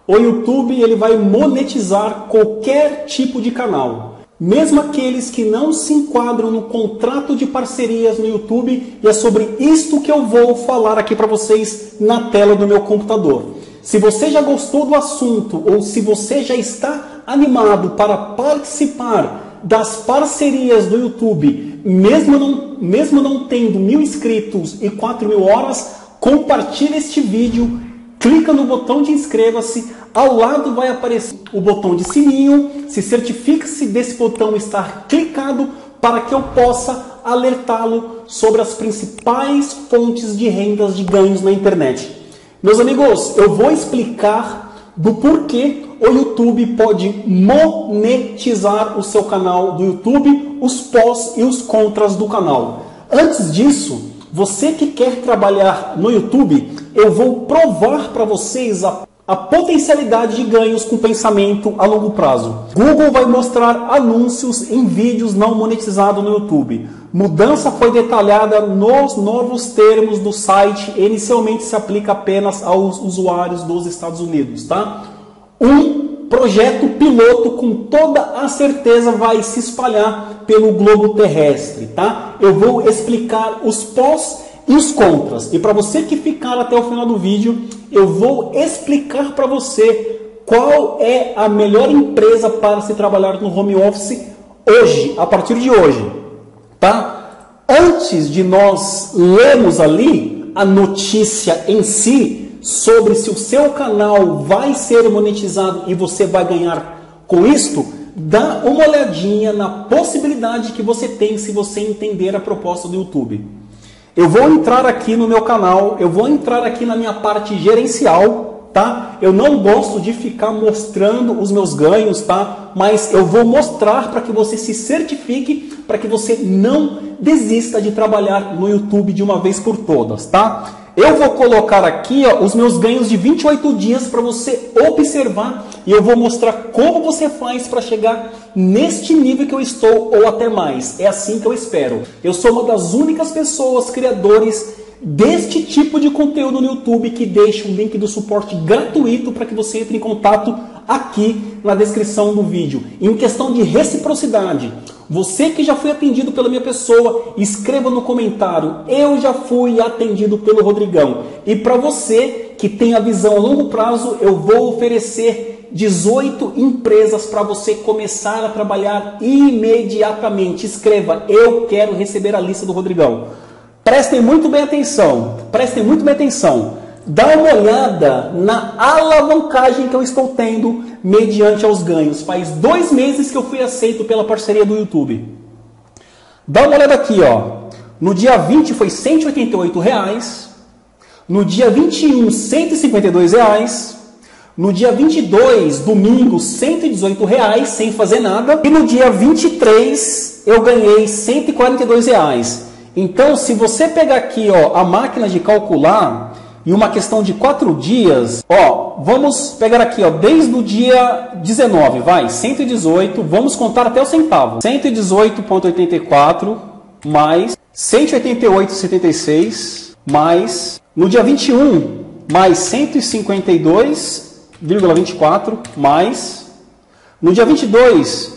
O YouTube ele vai monetizar qualquer tipo de canal. Mesmo aqueles que não se enquadram no contrato de parcerias no YouTube, e é sobre isto que eu vou falar aqui para vocês na tela do meu computador. Se você já gostou do assunto ou se você já está animado para participar das parcerias do YouTube, mesmo não tendo 1000 inscritos e 4000 horas, compartilhe este vídeo, clica no botão de inscreva-se, ao lado vai aparecer o botão de sininho, se certifique-se desse botão estar clicado para que eu possa alertá-lo sobre as principais fontes de rendas de ganhos na internet. Meus amigos, eu vou explicar do porquê o YouTube pode monetizar o seu canal do YouTube, os pós e os contras do canal. Antes disso, você que quer trabalhar no YouTube, eu vou provar para vocês a potencialidade de ganhos com pensamento a longo prazo. Google vai mostrar anúncios em vídeos não monetizados no YouTube. Mudança foi detalhada nos novos termos do site. Inicialmente se aplica apenas aos usuários dos Estados Unidos, tá? Um projeto piloto com toda a certeza vai se espalhar pelo globo terrestre, tá? Eu vou explicar os pós e os contras. E para você que ficar até o final do vídeo, eu vou explicar para você qual é a melhor empresa para se trabalhar no home office hoje, a partir de hoje, tá? Antes de nós lermos ali a notícia em si sobre se o seu canal vai ser monetizado e você vai ganhar com isto, dá uma olhadinha na possibilidade que você tem se você entender a proposta do YouTube. Eu vou entrar aqui no meu canal, eu vou entrar aqui na minha parte gerencial, tá? Eu não gosto de ficar mostrando os meus ganhos, tá? Mas eu vou mostrar para que você se certifique, para que você não desista de trabalhar no YouTube de uma vez por todas, tá? Eu vou colocar aqui ó, os meus ganhos de 28 dias para você observar e eu vou mostrar como você faz para chegar neste nível que eu estou ou até mais. É assim que eu espero. Eu sou uma das únicas pessoas criadores deste tipo de conteúdo no YouTube que deixa o link do suporte gratuito para que você entre em contato aqui na descrição do vídeo. Em questão de reciprocidade, você que já foi atendido pela minha pessoa, escreva no comentário, eu já fui atendido pelo Rodrigão. E para você que tem a visão a longo prazo, eu vou oferecer 18 empresas para você começar a trabalhar imediatamente. Escreva, eu quero receber a lista do Rodrigão. Prestem muito bem atenção, prestem muito bem atenção. Dá uma olhada na alavancagem que eu estou tendo mediante aos ganhos. Faz 2 meses que eu fui aceito pela parceria do YouTube. Dá uma olhada aqui, ó. No dia 20 foi R$ 188. No dia 21, R$ 152. No dia 22, domingo, R$ 118, sem fazer nada. E no dia 23, eu ganhei R$ 142. Então, se você pegar aqui ó, a máquina de calcular, e uma questão de 4 dias, ó, vamos pegar aqui, ó, desde o dia 19, vai, 118, vamos contar até o centavo. 118,84 mais 188,76 mais, no dia 21, mais 152,24 mais, no dia 22,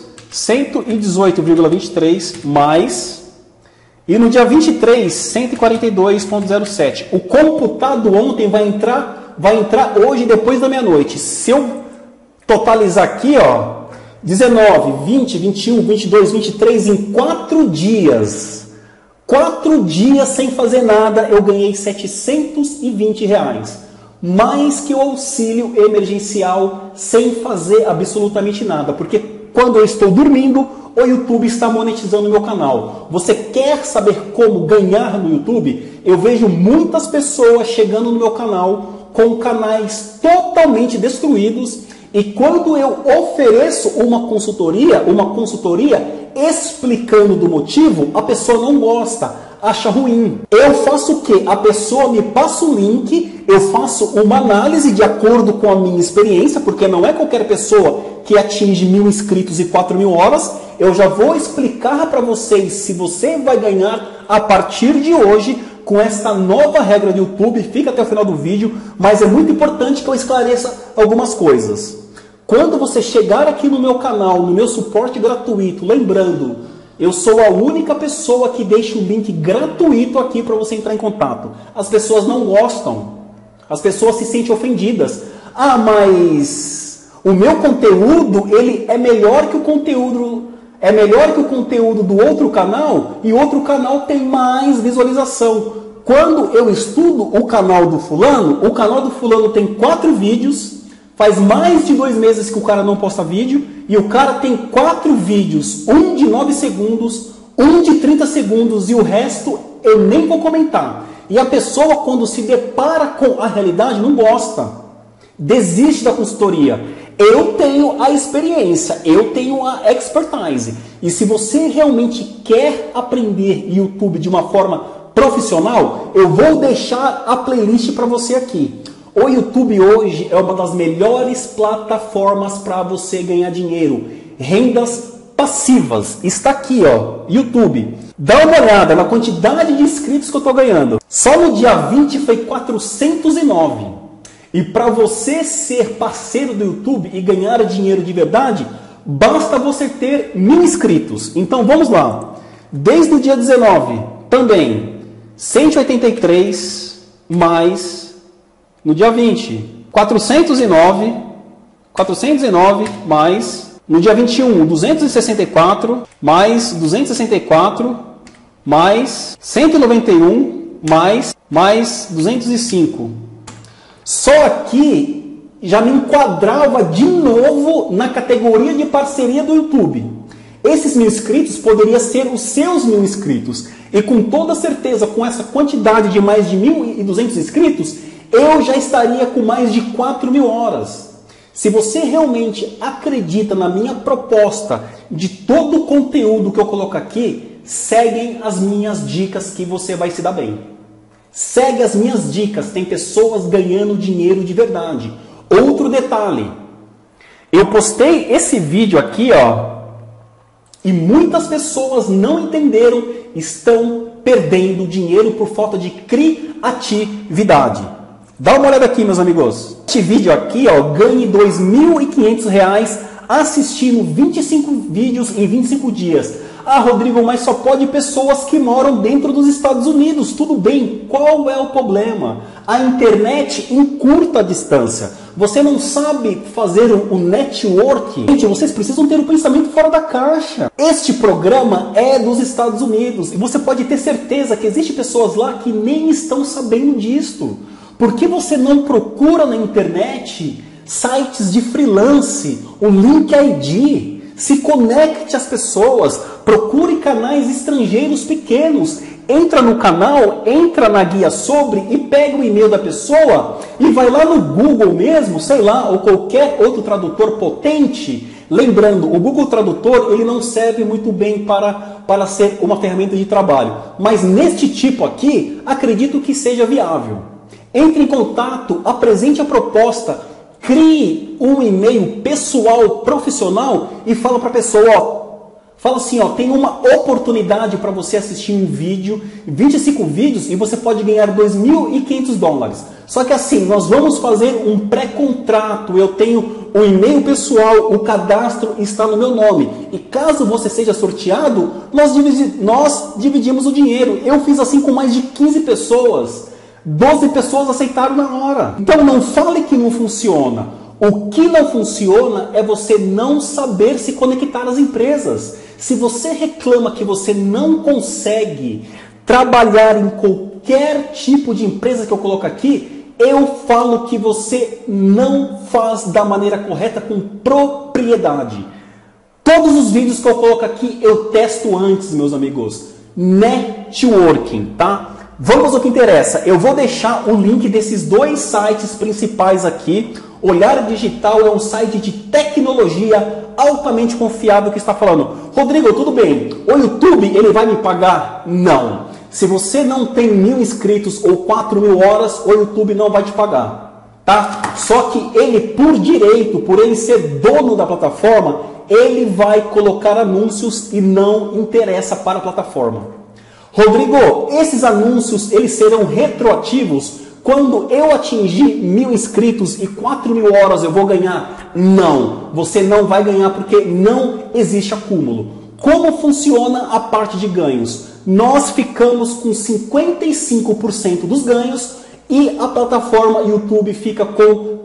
118,23 mais, e no dia 23, 142,07. O computado ontem vai entrar hoje depois da meia-noite. Se eu totalizar aqui, ó, 19, 20, 21, 22, 23, em 4 dias. 4 dias sem fazer nada, eu ganhei R$ 720. Mais que o auxílio emergencial sem fazer absolutamente nada. Porque quando eu estou dormindo, o YouTube está monetizando o meu canal. Você quer saber como ganhar no YouTube? Eu vejo muitas pessoas chegando no meu canal com canais totalmente destruídos e quando eu ofereço uma consultoria explicando do motivo, a pessoa não gosta, acha ruim. Eu faço o quê? A pessoa me passa o link, eu faço uma análise de acordo com a minha experiência, porque não é qualquer pessoa que atinge 1000 inscritos e 4000 horas. Eu já vou explicar para vocês se você vai ganhar a partir de hoje com esta nova regra do YouTube. Fica até o final do vídeo, mas é muito importante que eu esclareça algumas coisas. Quando você chegar aqui no meu canal, no meu suporte gratuito, lembrando, eu sou a única pessoa que deixa o link gratuito aqui para você entrar em contato. As pessoas não gostam, as pessoas se sentem ofendidas. Ah, mas o meu conteúdo, ele é melhor que o conteúdo do outro canal, e outro canal tem mais visualização. Quando eu estudo o canal do fulano tem 4 vídeos, faz mais de 2 meses que o cara não posta vídeo, e o cara tem 4 vídeos, um de 9 segundos, um de 30 segundos, e o resto eu nem vou comentar. E a pessoa, quando se depara com a realidade, não gosta. Desiste da consultoria. Eu tenho a experiência, eu tenho a expertise. E se você realmente quer aprender YouTube de uma forma profissional, eu vou deixar a playlist para você aqui. O YouTube hoje é uma das melhores plataformas para você ganhar dinheiro. Rendas passivas. Está aqui, ó, YouTube. Dá uma olhada na quantidade de inscritos que eu estou ganhando. Só no dia 20 foi 409. E para você ser parceiro do YouTube e ganhar dinheiro de verdade, basta você ter 1000 inscritos. Então vamos lá. Desde o dia 19, também 183 mais no dia 20, 409 mais no dia 21, 264 mais 264 mais 191 mais 205. Só aqui já me enquadrava de novo na categoria de parceria do YouTube. Esses 1000 inscritos poderiam ser os seus 1000 inscritos. E com toda certeza, com essa quantidade de mais de 1.200 inscritos, eu já estaria com mais de 4.000 horas. Se você realmente acredita na minha proposta de todo o conteúdo que eu coloco aqui, segue as minhas dicas que você vai se dar bem. Segue as minhas dicas, tem pessoas ganhando dinheiro de verdade. Outro detalhe, eu postei esse vídeo aqui, ó, e muitas pessoas não entenderam, estão perdendo dinheiro por falta de criatividade. Dá uma olhada aqui, meus amigos. Este vídeo aqui, ó, ganhe R$ 2.500 assistindo 25 vídeos em 25 dias. Ah, Rodrigo, mas só pode pessoas que moram dentro dos Estados Unidos. Tudo bem, qual é o problema? A internet encurta a distância. Você não sabe fazer o network. Gente, vocês precisam ter um pensamento fora da caixa. Este programa é dos Estados Unidos. E você pode ter certeza que existem pessoas lá que nem estão sabendo disto. Por que você não procura na internet sites de freelance, o LinkedIn? Se conecte às pessoas, procure canais estrangeiros pequenos, entra no canal, entra na guia sobre e pega o e-mail da pessoa e vai lá no Google mesmo, sei lá, ou qualquer outro tradutor potente. Lembrando, o Google Tradutor ele não serve muito bem para ser uma ferramenta de trabalho, mas neste tipo aqui, acredito que seja viável. Entre em contato, apresente a proposta, crie um e-mail pessoal, profissional e fala para a pessoa, ó, fala assim, ó, tem uma oportunidade para você assistir um vídeo, 25 vídeos e você pode ganhar $2.500. Só que assim, nós vamos fazer um pré-contrato, eu tenho um e-mail pessoal, o cadastro está no meu nome. E caso você seja sorteado, nós dividimos o dinheiro. Eu fiz assim com mais de 15 pessoas. 12 pessoas aceitaram na hora. Então não fale que não funciona. O que não funciona é você não saber se conectar às empresas. Se você reclama que você não consegue trabalhar em qualquer tipo de empresa que eu coloco aqui, eu falo que você não faz da maneira correta, com propriedade. Todos os vídeos que eu coloco aqui eu testo antes, meus amigos. Networking, tá? Vamos ao que interessa. Eu vou deixar o link desses 2 sites principais aqui. Olhar Digital é um site de tecnologia altamente confiável que está falando. Rodrigo, tudo bem, o YouTube ele vai me pagar? Não. Se você não tem 1.000 inscritos ou 4.000 horas, o YouTube não vai te pagar. Tá? Só que ele, por direito, por ele ser dono da plataforma, ele vai colocar anúncios e não interessa para a plataforma. Rodrigo, esses anúncios eles serão retroativos? Quando eu atingir 1.000 inscritos e 4.000 horas eu vou ganhar? Não, você não vai ganhar porque não existe acúmulo. Como funciona a parte de ganhos? Nós ficamos com 55% dos ganhos e a plataforma YouTube fica com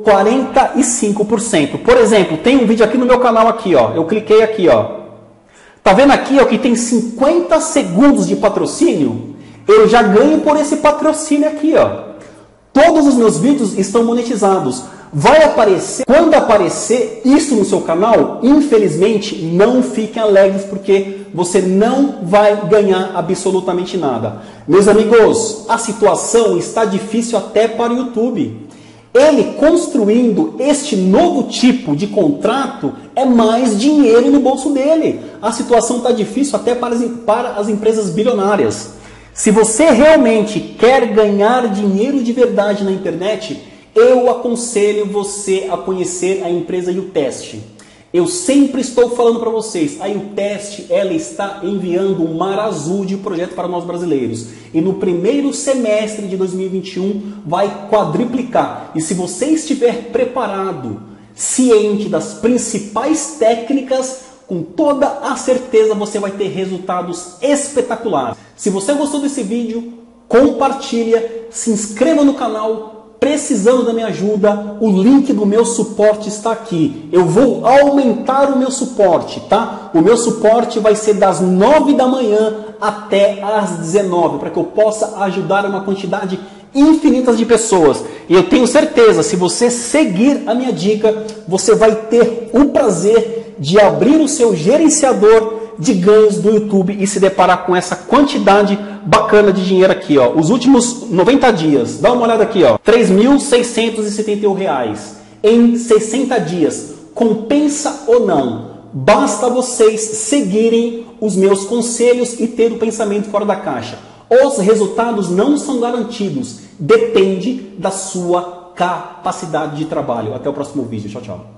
45%. Por exemplo, tem um vídeo aqui no meu canal aqui, ó. Eu cliquei aqui, ó. Tá vendo aqui, ó, que tem 50 segundos de patrocínio? Eu já ganho por esse patrocínio aqui, ó. Todos os meus vídeos estão monetizados. Vai aparecer, quando aparecer isso no seu canal, infelizmente, não fiquem alegres porque você não vai ganhar absolutamente nada. Meus amigos, a situação está difícil até para o YouTube. Ele construindo este novo tipo de contrato é mais dinheiro no bolso dele. A situação está difícil até para as empresas bilionárias. Se você realmente quer ganhar dinheiro de verdade na internet, eu aconselho você a conhecer a empresa YouTest. Eu sempre estou falando para vocês, a YouTest ela está enviando um mar azul de projeto para nós brasileiros. E no primeiro semestre de 2021 vai quadriplicar. E se você estiver preparado, ciente das principais técnicas, com toda a certeza você vai ter resultados espetaculares. Se você gostou desse vídeo, compartilha, se inscreva no canal. Precisando da minha ajuda, o link do meu suporte está aqui. Eu vou aumentar o meu suporte, tá? O meu suporte vai ser das 9 da manhã até as 19, para que eu possa ajudar uma quantidade infinita de pessoas. E eu tenho certeza, se você seguir a minha dica, você vai ter o prazer de abrir o seu gerenciador de ganhos do YouTube e se deparar com essa quantidade bacana de dinheiro aqui, ó. Os últimos 90 dias, dá uma olhada aqui, ó. R$ 3.671 em 60 dias. Compensa ou não? Basta vocês seguirem os meus conselhos e ter o pensamento fora da caixa. Os resultados não são garantidos. Depende da sua capacidade de trabalho. Até o próximo vídeo. Tchau, tchau.